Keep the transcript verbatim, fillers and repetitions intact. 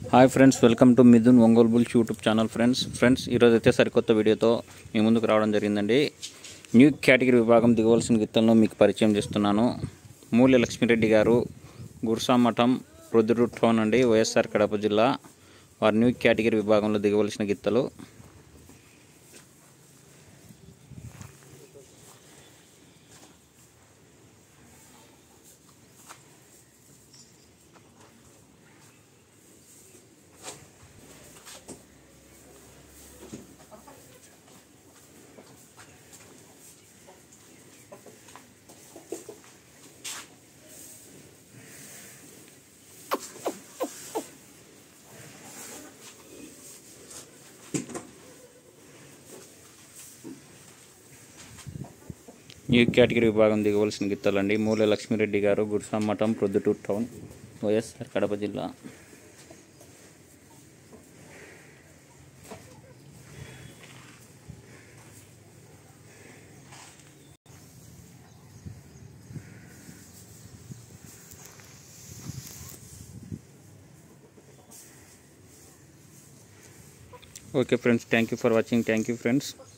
Hi friends, welcome to Mithun Ongole bulls YouTube channel. Friends friends ఈరోజు అయితే సరికొత్త వీడియోతో మీ ముందుకు రావడం జరిగిందండి. న్యూ కేటగిరీ విభాగం దిగవలసిన గిత్తలను మీకు పరిచయం చేస్తున్నాను. మూల్య లక్ష్మీరెడ్డి గారు, గుర్సామఠం, ప్రొద్దుటూరు టౌన్ అండి, వైఎస్ఆర్ కడప జిల్లా. వారు న్యూ కేటగిరీ విభాగంలో దిగవలసిన గిత్తలు. న్యూ కేటగిరీ విభాగం దిగవలసిన గిత్తలండి. మూల్య లక్ష్మీరెడ్డి గారు, గుర్సామఠం, ప్రొద్దుటూరు టౌన్, వైఎస్ఆర్ కడప జిల్లా. Okay friends, thank you for watching. Thank you friends.